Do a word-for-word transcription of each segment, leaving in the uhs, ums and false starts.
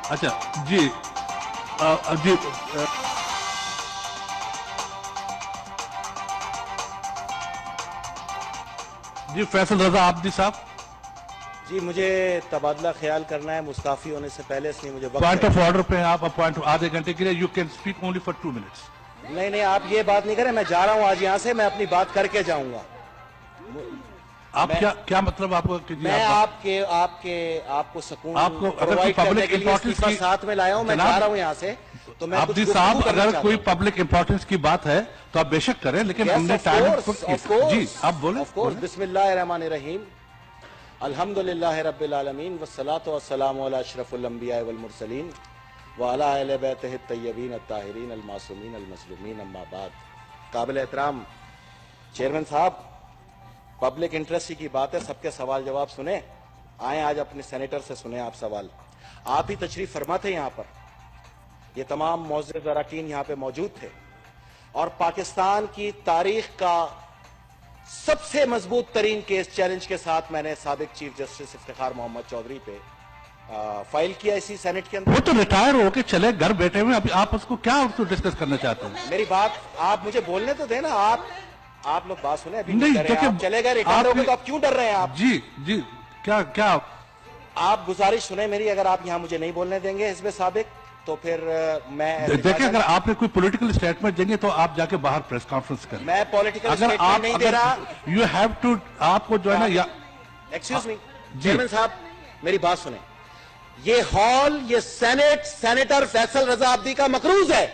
अच्छा जी आ, जी आ, जी फैसल रजा आब्दी साहब। जी मुझे तबादला ख्याल करना है मुस्ताफी होने से पहले, इसलिए मुझे वक्त पॉइंट ऑफ ऑर्डर पे आप अपॉइंट आधे घंटे के लिए you can speak only for two minutes. नहीं नहीं, आप ये बात नहीं करें, मैं जा रहा हूं आज यहां से, मैं अपनी बात करके जाऊंगा। आप क्या क्या मतलब आपको कि मैं आप, आपके आपके आपको सुकून आपको अगर कोई प्रोवाइड करने पब्लिक के लिए इंपॉर्टेंस इस्तीफा की साथ में लाया हूं, मैं जा रहा हूं यहां से, तो मैं कुछ आब्दी गुफ्तगू साहब करना अगर चाहता कोई हूं। पब्लिक इंपॉर्टेंस की बात है तो आप बेशक करें, लेकिन Yes, हमने of time course, of course, जी आप बोले। of course, बिस्मिल्लाहिर्रहमानिर्रहीम, अल्हम्दुलिल्लाहि रब्बिल आलमीन वस्सलातु वस्सलामु अला अशरफिल अंबिया वल मुरसलीन व अला अहले बैतिहि अत्तय्यबीन अत्ताहिरीन अल मासूमीन अल मज़लूमीन, अम्मा बाद। काबिल एहतराम चेयरमैन साहब, पब्लिक इंटरेस्ट की बात है, सबके सवाल जवाब सुने। आए आज अपने सेनेटर से सुने आप सवाल। आप ही तशरीफ फरमा थे यहाँ पर, ये तमाम मौजूद अरकान यहाँ पे मौजूद थे, और पाकिस्तान की तारीख का सबसे मजबूत तरीन केस चैलेंज के साथ मैंने साबिक चीफ जस्टिस इफ्तिखार मोहम्मद चौधरी पे आ, फाइल किया इसी सेनेट के अंदर। वो तो रिटायर होके चले घर बैठे हुए, अभी आप उसको क्या उसको डिस्कस करना चाहते हैं? मेरी बात आप मुझे बोलने तो देना। आप आप लोग बात सुने, अभी नहीं, नहीं, देखिए, आप चले गए रिटायर हो गए, तो आप क्यों डर रहे हैं? आप जी जी क्या क्या आप गुजारिश सुने मेरी, अगर आप यहाँ मुझे नहीं बोलने देंगे हिज़्ब साबिक, तो फिर मैं देखिए अगर आपने कोई पॉलिटिकल स्टेटमेंट देंगे तो आप जाके बाहर प्रेस कॉन्फ्रेंस करें। मैं पॉलिटिकल अगर स्टेटमेंट आप नहीं दे रहा। यू हैव टू, आपको जो है ना या एक्सक्यूज मी चेयरमैन साहब, मेरी बात सुने। ये हॉल, ये सेनेट सेनेटर फैसल रजा अब्दी का मकरूज है।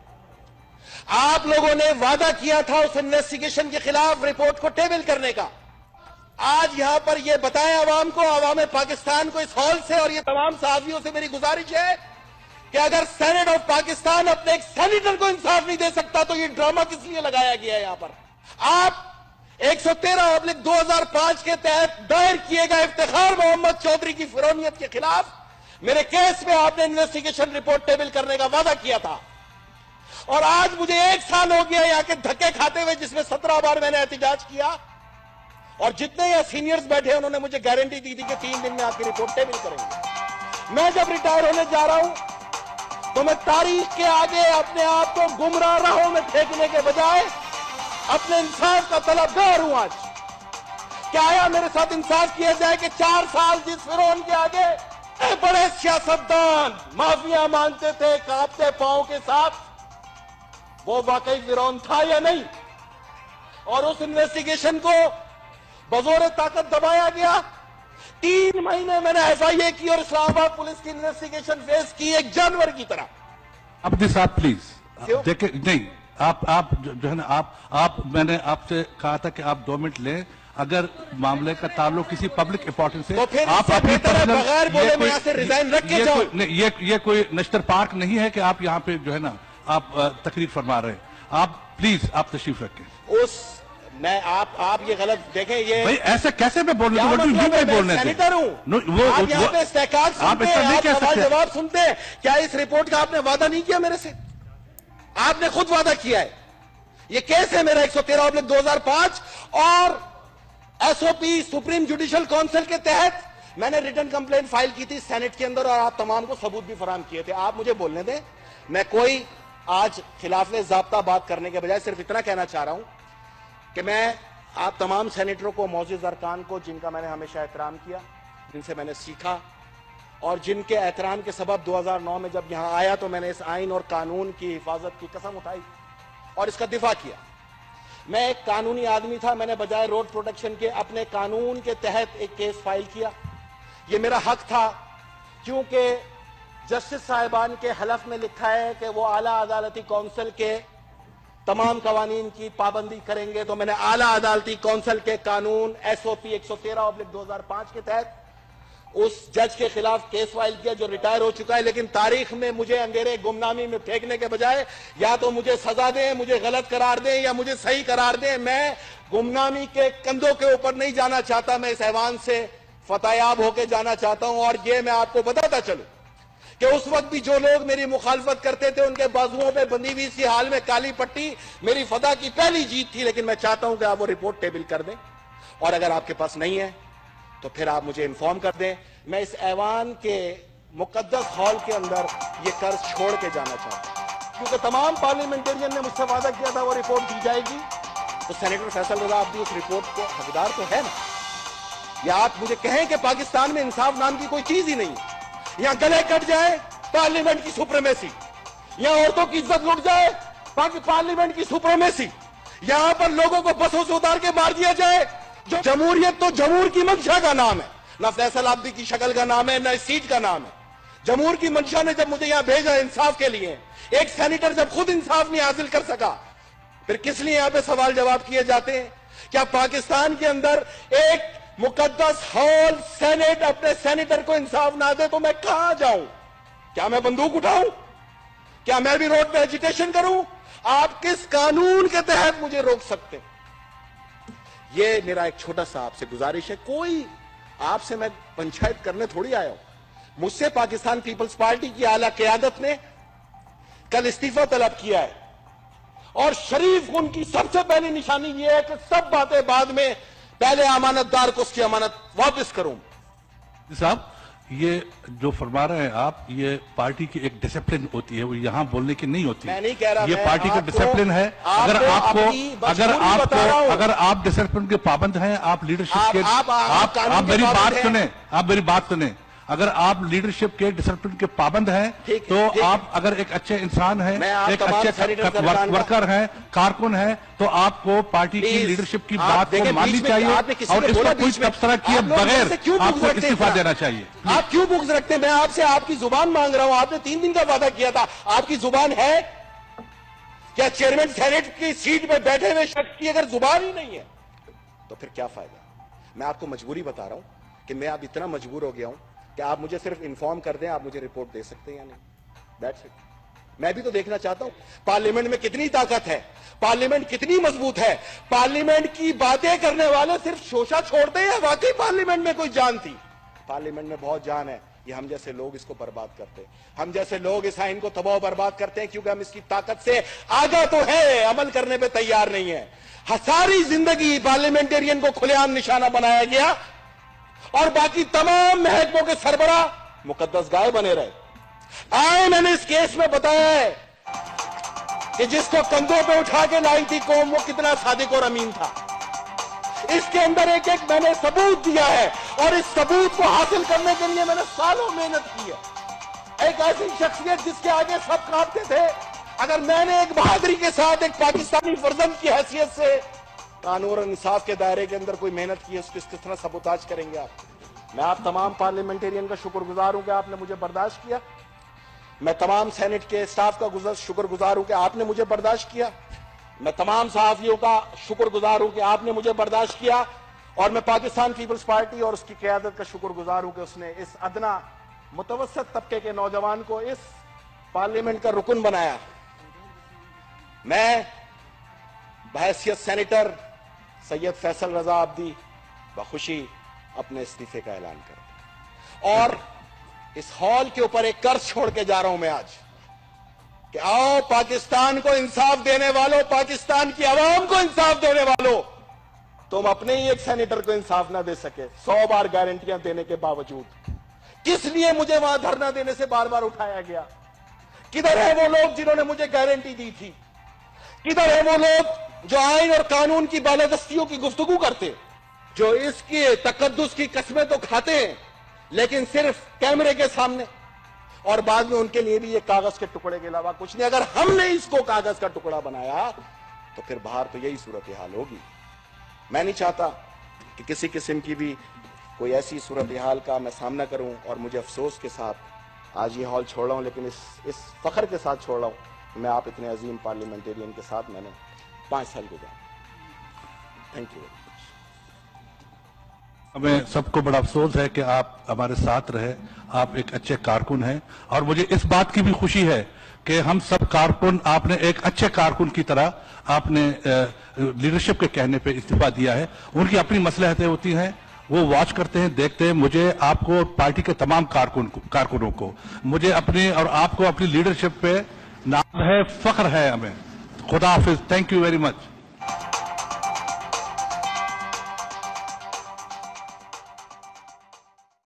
आप लोगों ने वादा किया था उस इन्वेस्टिगेशन के खिलाफ रिपोर्ट को टेबल करने का। आज यहां पर यह बताएं आवाम को, आवाम पाकिस्तान को, इस हॉल से और ये तमाम सहाफियों से मेरी गुजारिश है कि अगर सेनेट ऑफ पाकिस्तान अपने एक सेनेटर को इंसाफ नहीं दे सकता तो ये ड्रामा किस लिए लगाया गया है यहां पर? आप एक सौ तेरह अब्लिक दो हजार पांच के तहत दायर किए गए इफ्तिखार मोहम्मद चौधरी की फिरौनियत के खिलाफ मेरे केस में आपने इन्वेस्टिगेशन रिपोर्ट टेबल करने का वादा किया था, और आज मुझे एक साल हो गया यहां के धक्के खाते हुए, जिसमें सत्रह बार मैंने एहतिजाज किया, और जितने यहां सीनियर्स बैठे उन्होंने मुझे गारंटी दी थी कि तीन दिन में आपकी रिपोर्ट टेबल करेंगे। मैं जब रिटायर होने जा रहा हूं तो मैं तारीख के आगे अपने आप को गुमराह राहों में फेंकने के बजाय अपने इंसाफ का तलबगार हूं। आज क्या आया मेरे साथ इंसाफ किया जाए कि चार साल जिस फिरौन के आगे बड़े सियासतदान माफिया मांगते थे कांपते पांव के साथ, वो वाकई फिरौन था या नहीं, और उस इन्वेस्टिगेशन को बजोर ताकत दबाया गया। तीन महीने मैंने एफ आई ए की और इस्लामाबाद पुलिस की इन्वेस्टिगेशन फेस की एक जानवर की तरह। अब्दी साहब प्लीज देखिए, नहीं आप आप जो, जो है ना आप आप मैंने आपसे कहा था कि आप दो मिनट लें, अगर मामले का ताल्लुक किसी पब्लिक इंपॉर्टेंस से, तो फिर आप अपनी बगैर बोले मैं यहाँ से रिजाइन रख के जाऊं। ये ये कोई नश्तर पार्क नहीं है कि आप यहाँ पे जो है ना आप तकरीर फरमा रहे हैं। आप प्लीज आप तशरीफ रखें। उस मैं आप आप ये गलत देखें, ये भाई ऐसे कैसे मैं बोल रहा हूँ? मतलब बोलने सेनेटर हूँ, वो आप यहाँ पे इस्तेकाल सुनते हैं, आप सवाल जवाब सुनते हैं। क्या इस रिपोर्ट का आपने वादा नहीं किया मेरे से? आपने खुद वादा किया है। ये केस है मेरा एक सौ तेरह अब्लिक दो हजार पांच, और S O P supreme judicial council के तहत मैंने रिटर्न कंप्लेंट फाइल की थी सेनेट के अंदर, और आप तमाम को सबूत भी फराहम किए थे। आप मुझे बोलने दें, मैं कोई आज खिलाफ ज़ाब्ता बात करने के बजाय सिर्फ इतना कहना चाह रहा हूं कि मैं आप तमाम सेनेटरों को, मौजूद अरकान को, जिनका मैंने हमेशा एहतराम किया, जिनसे मैंने सीखा, और जिनके एहतराम के सबब दो हजार नौ में जब यहां आया तो मैंने इस आइन और कानून की हिफाजत की कसम उठाई और इसका दिफा किया। मैं एक कानूनी आदमी था, मैंने बजाय रोड प्रोटेक्शन के अपने कानून के तहत एक केस फाइल किया। ये मेरा हक था, क्योंकि जस्टिस साहिबान के हलफ में लिखा है कि वो आला अदालती काउंसिल के तमाम कवानीन की पाबंदी करेंगे। तो मैंने आला अदालती काउंसिल के कानून एस ओ पी एक सौ तेरह अब्लिक दो हजार पांच के तहत उस जज के खिलाफ केस फाइल किया जो रिटायर हो चुका है, लेकिन तारीख में मुझे अंधेरे गुमनामी में फेंकने के बजाय या तो मुझे सजा दें, मुझे गलत करार दें, या मुझे सही करार दें। मैं गुमनामी के कंधों के ऊपर नहीं जाना चाहता, मैं इस ऐवान से फतेहयाब होकर जाना चाहता हूं। और ये मैं आपको बताता चलूं कि उस वक्त भी जो लोग मेरी मुखालफत करते थे, उनके बाजुओं पे बंधी हुई इसी हाल में काली पट्टी मेरी फदा की पहली जीत थी। लेकिन मैं चाहता हूं कि आप वो रिपोर्ट टेबल कर दें, और अगर आपके पास नहीं है तो फिर आप मुझे इन्फॉर्म कर दें। मैं इस ऐवान के मुकद्दस हॉल के अंदर ये कर्ज छोड़ के जाना चाहता हूं, क्योंकि तमाम पार्लियामेंटेरियन ने मुझसे वादा किया था वो रिपोर्ट दी जाएगी। तो सेनेटर फैसल रजा अब्दी उस रिपोर्ट को हकदार तो है ना। या आप मुझे कहें कि पाकिस्तान में इंसाफ नाम की कोई चीज ही नहीं है। यहां गले कट जाए पार्लियामेंट की सुप्रीमेसी, यहां औरतों की इज्जत लुट जाए पार्लियामेंट की सुप्रीमेसी, यहां पर लोगों को बसों से उतार के मार दिया जाए। जो जमहूरियत तो जमहूर की मंशा का नाम है, ना फैसल अब्दी की शक्ल का नाम है, ना इस सीट का नाम है। जमहूर की मंशा ने जब मुझे यहां भेजा इंसाफ के लिए, एक सेनेटर जब खुद इंसाफ नहीं हासिल कर सका, फिर किस लिए यहां पे सवाल जवाब किए जाते हैं? क्या पाकिस्तान के अंदर एक मुकद्दस हॉल सेनेट अपने सेनेटर को इंसाफ ना दे तो मैं कहां जाऊं? क्या मैं बंदूक उठाऊं? क्या मैं भी रोड पे एजिटेशन करूं? आप किस कानून के तहत मुझे रोक सकते हैं? यह मेरा एक छोटा सा आपसे गुजारिश है। कोई आपसे मैं पंचायत करने थोड़ी आया हूं। मुझसे पाकिस्तान पीपल्स पार्टी की आला क़यादत ने कल इस्तीफा तलब किया है, और शरीफ उनकी सबसे पहली निशानी यह है कि सब बातें बाद में, पहले अमानतदार को उसकी अमानत वापस करूं। साहब, ये जो फरमा रहे हैं आप, ये पार्टी की एक डिसिप्लिन होती है, वो यहाँ बोलने की नहीं होती। मैं नहीं कह रहा, ये पार्टी का डिसिप्लिन है। अगर आपको अगर आपको अगर आप डिसिप्लिन के पाबंद हैं, आप लीडरशिप के आप, आप, आप, आप, आप मेरी बात सुने आप मेरी बात सुने अगर आप लीडरशिप के डिसिप्लिन के पाबंद हैं, तो आप अगर एक अच्छे इंसान हैं, एक अच्छे वर्कर हैं, कारकुन हैं, तो आपको पार्टी की लीडरशिप की बात को माननी चाहिए और इसको कोई तबसरा किए बगैर आपको इस्तीफा देना चाहिए। आप क्यों बुक्स रखते हैं? मैं आपसे आपकी जुबान मांग रहा हूं। आपने तीन दिन का वादा किया था, आपकी जुबान है क्या? चेयरमैन सेनेट की सीट पर बैठे हुए शख्स की अगर जुबान ही नहीं है तो फिर क्या फायदा? मैं आपको मजबूरी बता रहा हूं कि मैं अब इतना मजबूर हो गया हूं कि आप मुझे सिर्फ इन्फॉर्म कर दें, आप मुझे रिपोर्ट दे सकते हैं या नहीं। That's it. मैं भी तो देखना चाहता हूं पार्लियामेंट में कितनी ताकत है, पार्लियामेंट कितनी मजबूत है। पार्लियामेंट की बातें करने वाले सिर्फ शोशा छोड़ते हैं, वाकई पार्लियामेंट में कोई जान थी? पार्लियामेंट में बहुत जान है। ये हम जैसे लोग इसको बर्बाद करते हैं, हम जैसे लोग इस आइन को तबाह बर्बाद करते हैं, क्योंकि हम इसकी ताकत से आगा तो है, अमल करने पे तैयार नहीं है। सारी जिंदगी पार्लियामेंटेरियन को खुलेआम निशाना बनाया गया और बाकी तमाम महकमों के सरबरा मुकद्दस गाय बने रहे। आए मैंने इस केस में बताया है कि जिसको कंधों पे उठा के लाई थी कौम, वो कितना सादिक और अमीन था। इसके अंदर एक एक मैंने सबूत दिया है, और इस सबूत को हासिल करने के लिए मैंने सालों मेहनत की है। एक ऐसी शख्सियत जिसके आगे सब कांपते थे, अगर मैंने एक बहादुरी के साथ एक पाकिस्तानी फर्जंद की हैसियत से कानून और इंसाफ के दायरे के अंदर कोई मेहनत की है, उसको किस तरह सबूताज करेंगे आप? मैं आप तमाम पार्लियामेंटेरियन का शुक्रगुजार हूं कि आपने मुझे बर्दाश्त किया। मैं तमाम सेनेट के स्टाफ का शुक्रगुजार हूं कि आपने मुझे बर्दाश्त किया। मैं तमाम सहाफियों का शुक्रगुजार हूं कि आपने मुझे बर्दाश्त किया। और मैं पाकिस्तान पीपल्स पार्टी और उसकी क़यादत का शुक्रगुजार हूं कि उसने इस अदना मुतवस्सित तबके के नौजवान को इस पार्लियामेंट का रुकन बनाया। मैं बहैसियत सेनेटर सैयद फैसल रजा अब्दी बखुशी अपने इस्तीफे का ऐलान करता और इस हॉल के ऊपर एक कर्ज छोड़ के जा रहा हूं मैं आज कि आओ पाकिस्तान को इंसाफ देने वालों, पाकिस्तान की आवाम को इंसाफ देने वालों, तुम अपने ही एक सेनेटर को इंसाफ ना दे सके, सौ बार गारंटियां देने के बावजूद किस लिए मुझे वहां धरना देने से बार बार उठाया गया? किधर है वो लोग जिन्होंने मुझे गारंटी दी थी? किधर है वो लोग जो आइन और कानून की बालादस्तियों की गुफ्तगू करते, जो इसकी तकद्दुस की कस्में तो खाते हैं लेकिन सिर्फ कैमरे के सामने, और बाद में उनके लिए भी ये कागज के टुकड़े के अलावा कुछ नहीं। अगर हमने इसको कागज का टुकड़ा बनाया तो फिर बाहर तो यही सूरत हाल होगी। मैं नहीं चाहता कि किसी किस्म की भी कोई ऐसी सूरत हाल का मैं सामना करूं, और मुझे अफसोस के साथ आज ये हॉल छोड़ रहा हूं, लेकिन इस इस फख्र के साथ छोड़ रहा हूं कि मैं आप इतने अजीम पार्लियामेंटेरियन के साथ मैंने पांच साल गुजारे। Thank you. हमें सबको बड़ा अफसोस है कि आप हमारे साथ रहे। आप एक अच्छे कारकुन हैं, और मुझे इस बात की भी खुशी है कि हम सब कारकुन, आपने एक अच्छे कारकुन की तरह आपने लीडरशिप के कहने पे इस्तीफा दिया है। उनकी अपनी मसलहतें होती हैं, वो वॉच करते हैं, देखते हैं। मुझे, आपको, पार्टी के तमाम कारकुन कारकुनों को, मुझे अपनी और आपको अपनी लीडरशिप पे नाज है, फख्र है हमें। खुदा हाफिज। Thank you very much.